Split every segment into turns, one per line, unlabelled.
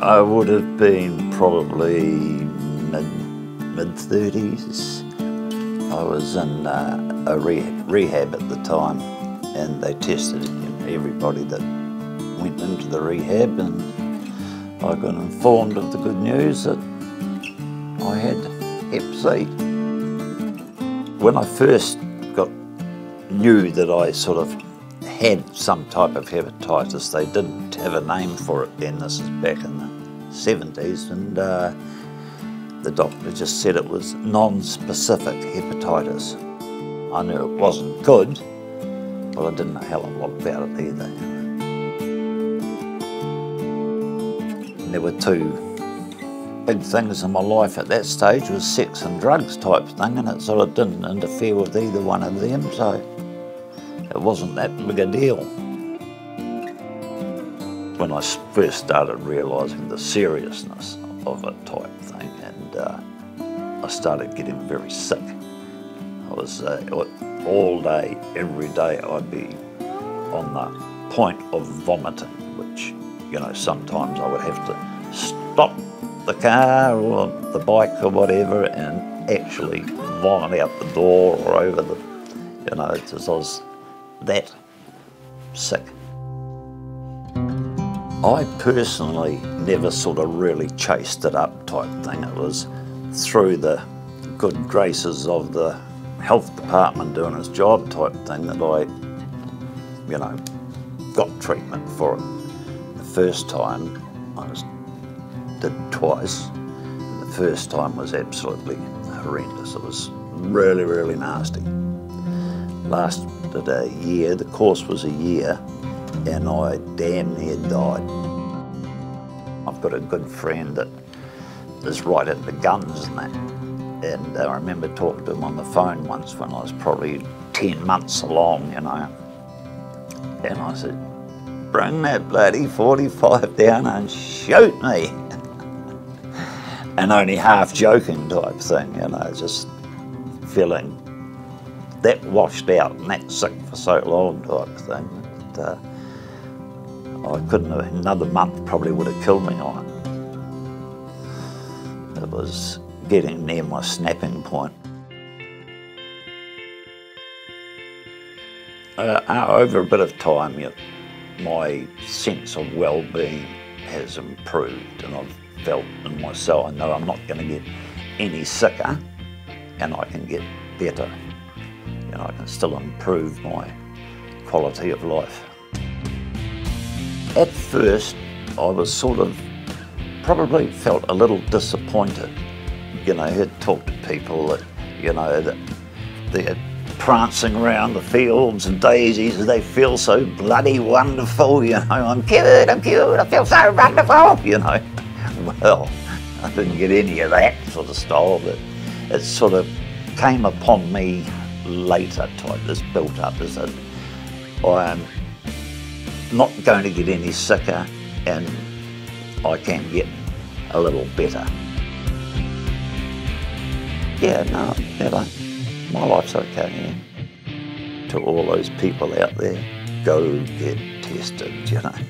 I would have been probably mid-30s. I was in a rehab at the time, and they tested everybody that went into the rehab, and I got informed of the good news that I had Hep C. When I first knew that I sort of had some type of hepatitis, they didn't have a name for it then. This is back in the 70s, and the doctor just said it was non-specific hepatitis. I knew it wasn't good, but I didn't know a hell of a lot about it either. And there were two big things in my life at that stage, was sex and drugs type thing, and it sort of didn't interfere with either one of them, so it wasn't that big a deal. When I first started realising the seriousness of it type thing, and I started getting very sick. I was all day, every day, I'd be on the point of vomiting, which, you know, sometimes I would have to stop the car or the bike or whatever and actually vomit out the door or over the, you know, just I was that sick. I personally never sort of really chased it up type thing. It was through the good graces of the health department doing its job type thing that I, you know, got treatment for it. The first time I did twice. The first time was absolutely horrendous. It was really, really nasty. Lasted a year, the course was a year, and I damn near died. I've got a good friend that is right at the guns and that, and I remember talking to him on the phone once when I was probably 10 months along, you know, and I said, bring that bloody 45 down and shoot me. And only half joking type thing, you know, just feeling that washed out and that sick for so long type thing. But, I couldn't have, another month probably would have killed me on it. It was getting near my snapping point. Over a bit of time, my sense of well-being has improved, and I've felt in myself, I know I'm not going to get any sicker, and I can get better. You know, I can still improve my quality of life. At first, I was sort of, probably felt a little disappointed. You know, I'd talk to people that, you know, that they're prancing around the fields and daisies and they feel so bloody wonderful, you know, I'm cute, I feel so wonderful, you know. Well, I didn't get any of that sort of style, but it sort of came upon me later type, this built up as a, I'm not going to get any sicker and I can get a little better. Yeah, no, you know, my life's okay, yeah. To all those people out there, go get tested, you know.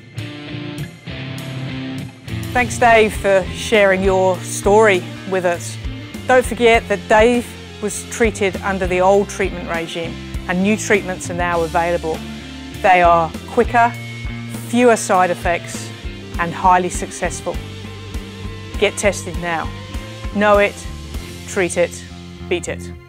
Thanks, Dave, for sharing your story with us. Don't forget that Dave was treated under the old treatment regime, and new treatments are now available. They are quicker, fewer side effects, and highly successful. Get tested now. Know it, treat it, beat it.